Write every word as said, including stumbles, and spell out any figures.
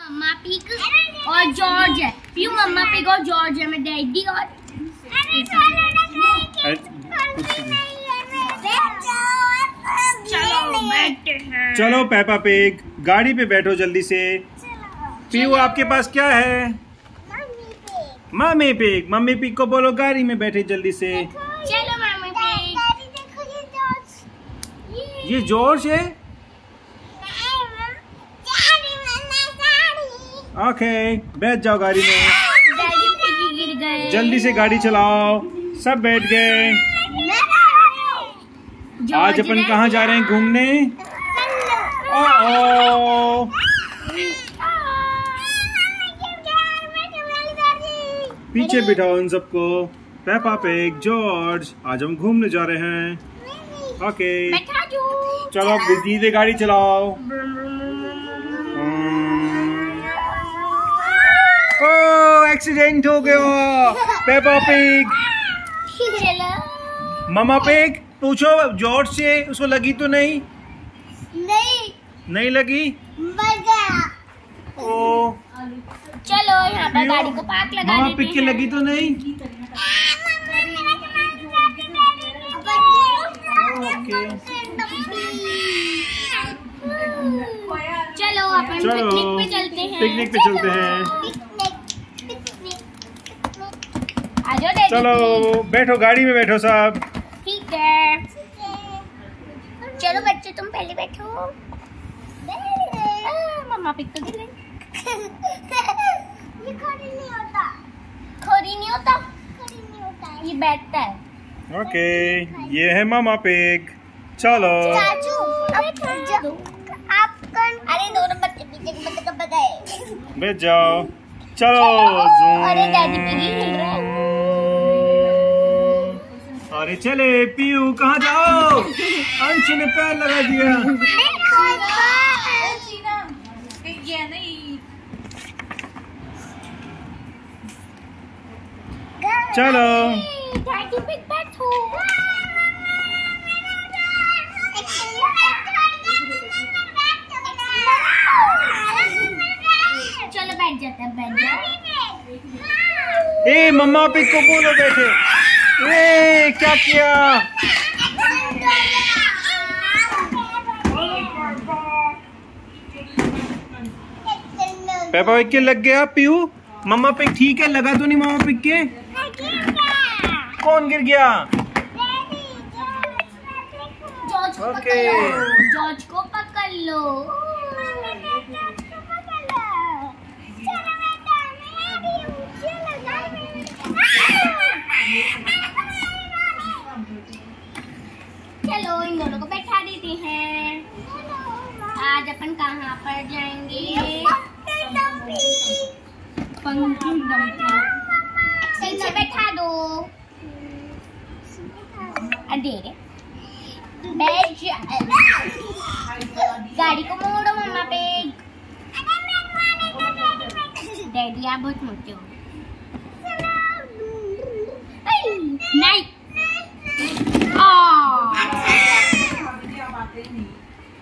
Mamma pig और George है। प्यू mamma pig और जॉर्ज है। मैं डैडी और चलो बैठते हैं। चलो पेपा पिग गाड़ी पे बैठो जल्दी से। प्यू आपके पास क्या है? Mummy pig. मम्मी पिग को बोलो गाड़ी में बैठे जल्दी से। चलो मम्मी पिग। ये जॉर्ज है। ओके बैठ जाओ गाड़ी में। डैडी पिगी गिर गए। जल्दी से गाड़ी चलाओ। सब बैठ गए। आज अपन कहाँ जा रहे हैं घूमने? ओह पीछे बिठाओ उन सबको। पेपा पिग जॉर्ज आज हम घूमने जा रहे हैं। ओके चलो धीरे गाड़ी चलाओ। ओह एक्सीडेंट हो गया पेपा पिग। मम्मा पिग पूछो जॉर्ज से उसको लगी तो नहीं? नहीं नहीं लगी। ओ चलो यहाँ पर गाड़ी को पार्क लगा देते हैं। मम्मा पिग के लगी तो नहीं? चलो अपन पिकनिक पे चलते हैं। पिकनिक पे चलते हैं। आ जाओ डैडी। चलो बैठो गाड़ी में बैठो सब। ठीक है चलो बच्चे तुम पहले बैठो। मम्मा पिग तो गिर गई। ये खोरी नहीं होता। खोरी नहीं होता। खोरी नहीं होता ये बैठता है। ओके ये है मम्मा पिग। चलो चाचू आप कौन? अरे दोनों बच्चे पीछे के बच्चे कब गए? बैठ जाओ। चलो अरे डैडी पिग हिल रहा है। अरे चले पीयू कहाँ जाओ? अंश ने पैर लगा दिया। चलो डैडी पिग बैठो। चलो बैठ जाते हैं। बैठ जाओ। ए मम्मा पिग को बोलो बैठे। ए क्या किया? पेपा पिग के लग गया पीयू। मम्मा पिग ठीक है लगा तो नहीं मम्मा पिग के? कौन गिर गया? जॉर्ज को ओके। पकड़ लो। जॉर्ज को पकड़ लो। चलो इन दोनों को बैठा देते हैं। आज अपन कहाँ पर जाएंगे? पंखी डंपी। पीछे बैठा दो। अरे बैठ जा। गाड़ी को मोड़ो मम्मा पिग। डैडी आप बहुत मोटे हो। नहीं आ